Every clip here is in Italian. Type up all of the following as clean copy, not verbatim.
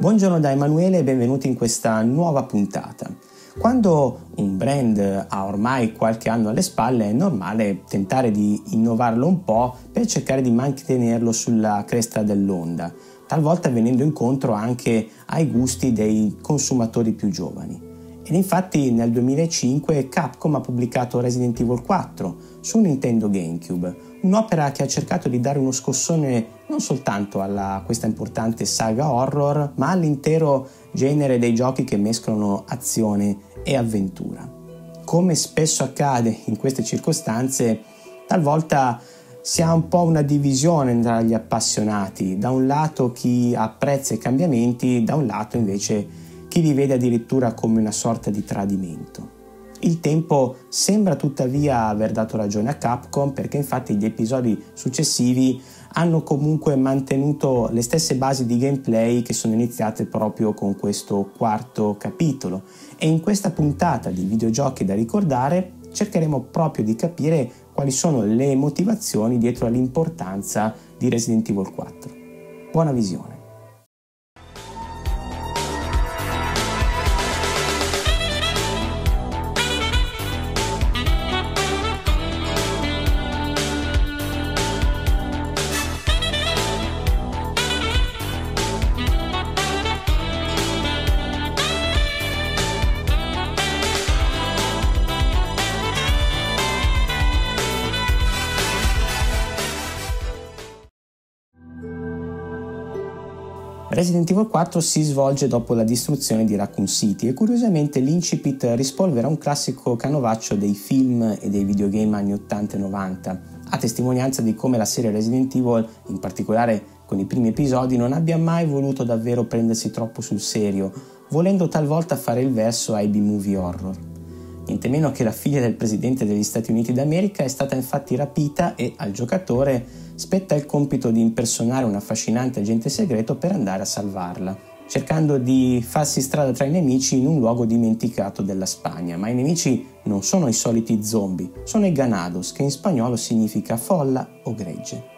Buongiorno da Emanuele e benvenuti in questa nuova puntata. Quando un brand ha ormai qualche anno alle spalle è normale tentare di innovarlo un po' per cercare di mantenerlo sulla cresta dell'onda, talvolta venendo incontro anche ai gusti dei consumatori più giovani. Ed infatti nel 2005 Capcom ha pubblicato Resident Evil 4 su Nintendo GameCube, un'opera che ha cercato di dare uno scossone non soltanto a questa importante saga horror, ma all'intero genere dei giochi che mescolano azione e avventura. Come spesso accade in queste circostanze, talvolta si ha un po' una divisione tra gli appassionati, da un lato chi apprezza i cambiamenti, da un lato invece chi li vede addirittura come una sorta di tradimento. Il tempo sembra tuttavia aver dato ragione a Capcom, perché infatti gli episodi successivi hanno comunque mantenuto le stesse basi di gameplay che sono iniziate proprio con questo quarto capitolo, e in questa puntata di videogiochi da ricordare cercheremo proprio di capire quali sono le motivazioni dietro all'importanza di Resident Evil 4. Buona visione! Resident Evil 4 si svolge dopo la distruzione di Raccoon City e curiosamente l'incipit rispolvera un classico canovaccio dei film e dei videogame anni 80 e 90, a testimonianza di come la serie Resident Evil, in particolare con i primi episodi, non abbia mai voluto davvero prendersi troppo sul serio, volendo talvolta fare il verso ai B-movie horror. Niente meno che la figlia del presidente degli Stati Uniti d'America è stata infatti rapita e al giocatore spetta il compito di impersonare un affascinante agente segreto per andare a salvarla, cercando di farsi strada tra i nemici in un luogo dimenticato della Spagna. Ma i nemici non sono i soliti zombie, sono i ganados, che in spagnolo significa folla o gregge.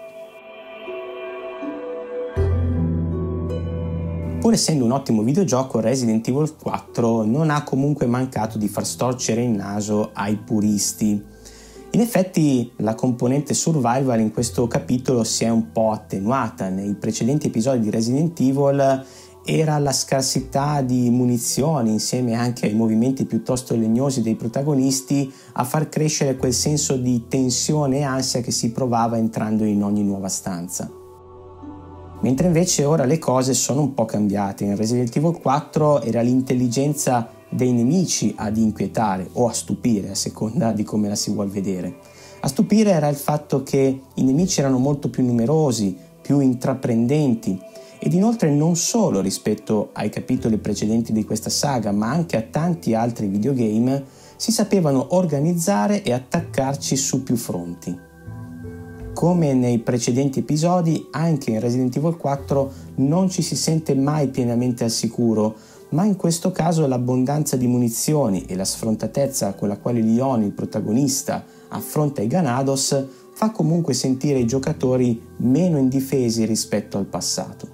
Pur essendo un ottimo videogioco, Resident Evil 4 non ha comunque mancato di far storcere il naso ai puristi. In effetti la componente survival in questo capitolo si è un po' attenuata. Nei precedenti episodi di Resident Evil era la scarsità di munizioni, insieme anche ai movimenti piuttosto legnosi dei protagonisti, a far crescere quel senso di tensione e ansia che si provava entrando in ogni nuova stanza. Mentre invece ora le cose sono un po' cambiate. In Resident Evil 4 era l'intelligenza dei nemici ad inquietare o a stupire, a seconda di come la si vuol vedere. A stupire era il fatto che i nemici erano molto più numerosi, più intraprendenti, ed inoltre non solo rispetto ai capitoli precedenti di questa saga, ma anche a tanti altri videogame, si sapevano organizzare e attaccarci su più fronti. Come nei precedenti episodi, anche in Resident Evil 4 non ci si sente mai pienamente al sicuro, ma in questo caso l'abbondanza di munizioni e la sfrontatezza con la quale Leon, il protagonista, affronta i Ganados fa comunque sentire i giocatori meno indifesi rispetto al passato.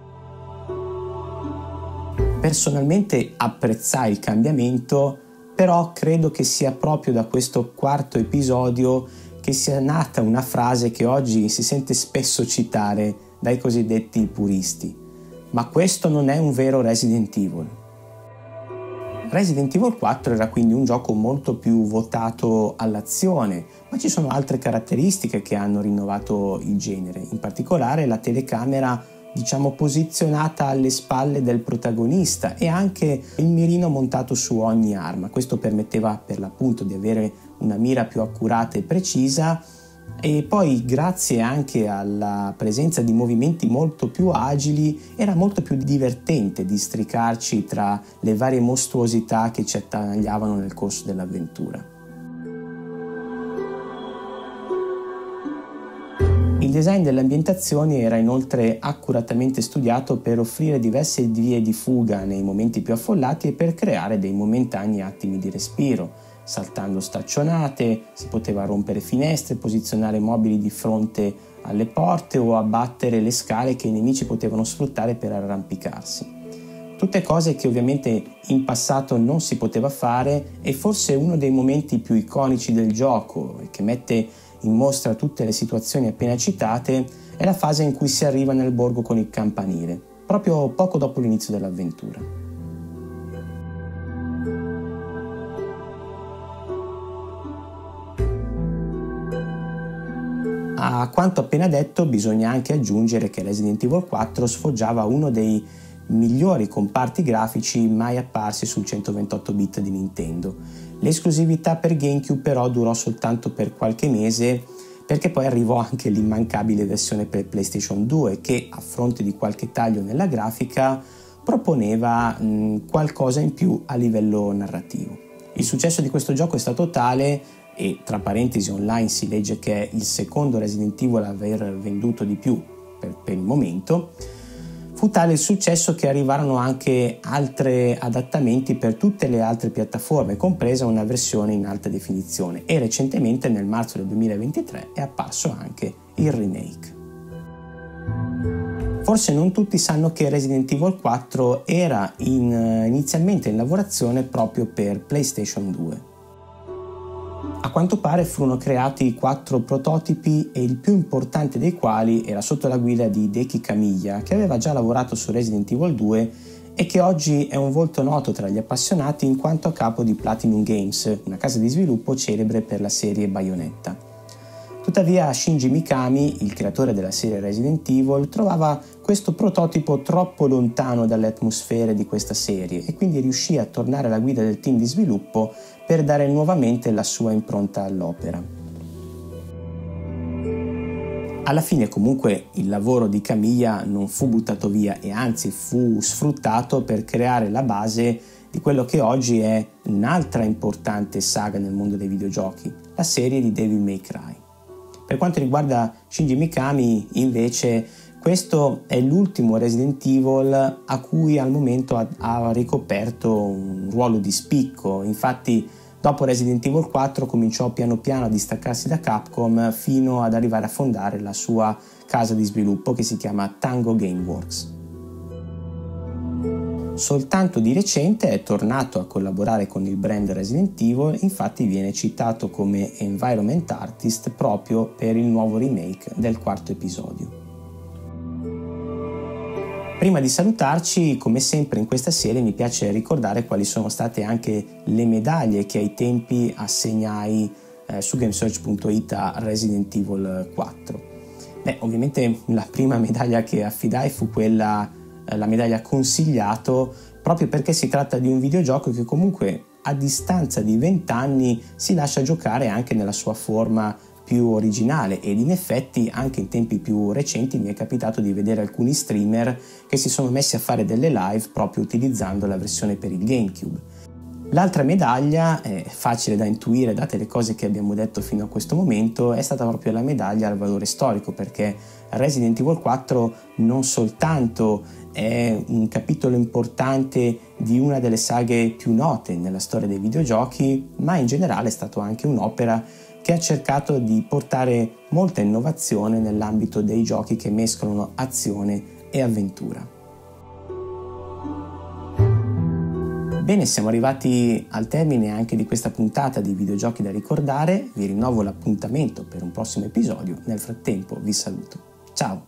Personalmente apprezzai il cambiamento, però credo che sia proprio da questo quarto episodio che sia nata una frase che oggi si sente spesso citare dai cosiddetti puristi: ma questo non è un vero Resident Evil. Resident Evil 4 era quindi un gioco molto più votato all'azione, ma ci sono altre caratteristiche che hanno rinnovato il genere, in particolare la telecamera posizionata alle spalle del protagonista e anche il mirino montato su ogni arma. Questo permetteva per l'appunto di avere una mira più accurata e precisa, e poi grazie anche alla presenza di movimenti molto più agili era molto più divertente districarci tra le varie mostruosità che ci attanagliavano nel corso dell'avventura. Il design delle ambientazioni era inoltre accuratamente studiato per offrire diverse vie di fuga nei momenti più affollati e per creare dei momentanei attimi di respiro. Saltando staccionate, si poteva rompere finestre, posizionare mobili di fronte alle porte o abbattere le scale che i nemici potevano sfruttare per arrampicarsi. Tutte cose che ovviamente in passato non si poteva fare, e forse uno dei momenti più iconici del gioco e che mette in mostra tutte le situazioni appena citate è la fase in cui si arriva nel borgo con il campanile, proprio poco dopo l'inizio dell'avventura. A quanto appena detto bisogna anche aggiungere che Resident Evil 4 sfoggiava uno dei migliori comparti grafici mai apparsi sul 128 bit di Nintendo. L'esclusività per GameCube però durò soltanto per qualche mese, perché poi arrivò anche l'immancabile versione per PlayStation 2 che, a fronte di qualche taglio nella grafica, proponeva qualcosa in più a livello narrativo. Il successo di questo gioco è stato tale, e tra parentesi online si legge che è il secondo Resident Evil a aver venduto di più per il momento. Fu tale il successo che arrivarono anche altri adattamenti per tutte le altre piattaforme, compresa una versione in alta definizione, e recentemente nel marzo del 2023 è apparso anche il remake. Forse non tutti sanno che Resident Evil 4 era inizialmente in lavorazione proprio per PlayStation 2. A quanto pare furono creati 4 prototipi, e il più importante dei quali era sotto la guida di Hideki Kamiya, che aveva già lavorato su Resident Evil 2 e che oggi è un volto noto tra gli appassionati in quanto a capo di Platinum Games, una casa di sviluppo celebre per la serie Bayonetta. Tuttavia Shinji Mikami, il creatore della serie Resident Evil, trovava questo prototipo troppo lontano dalle atmosfere di questa serie e quindi riuscì a tornare alla guida del team di sviluppo per dare nuovamente la sua impronta all'opera. Alla fine comunque il lavoro di Kamiya non fu buttato via, e anzi fu sfruttato per creare la base di quello che oggi è un'altra importante saga nel mondo dei videogiochi, la serie di Devil May Cry. Per quanto riguarda Shinji Mikami, invece, questo è l'ultimo Resident Evil a cui al momento ha ricoperto un ruolo di spicco. Infatti, dopo Resident Evil 4 cominciò piano piano a distaccarsi da Capcom fino ad arrivare a fondare la sua casa di sviluppo che si chiama Tango Gameworks. Soltanto di recente è tornato a collaborare con il brand Resident Evil, infatti viene citato come environment artist proprio per il nuovo remake del 4º episodio. Prima di salutarci, come sempre in questa serie mi piace ricordare quali sono state anche le medaglie che ai tempi assegnai su gamesearch.it a Resident Evil 4. Ovviamente la prima medaglia che affidai fu la medaglia consigliato, proprio perché si tratta di un videogioco che comunque a distanza di 20 anni si lascia giocare anche nella sua forma più originale, ed in effetti anche in tempi più recenti mi è capitato di vedere alcuni streamer che si sono messi a fare delle live proprio utilizzando la versione per il GameCube. L'altra medaglia, è facile da intuire date le cose che abbiamo detto fino a questo momento, è stata proprio la medaglia al valore storico, perché Resident Evil 4 non soltanto è un capitolo importante di una delle saghe più note nella storia dei videogiochi, ma in generale è stato anche un'opera che ha cercato di portare molta innovazione nell'ambito dei giochi che mescolano azione e avventura. Bene, siamo arrivati al termine anche di questa puntata di videogiochi da ricordare. Vi rinnovo l'appuntamento per un prossimo episodio. Nel frattempo vi saluto. Ciao!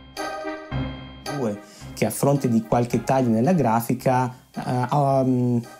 Che a fronte di qualche taglio nella grafica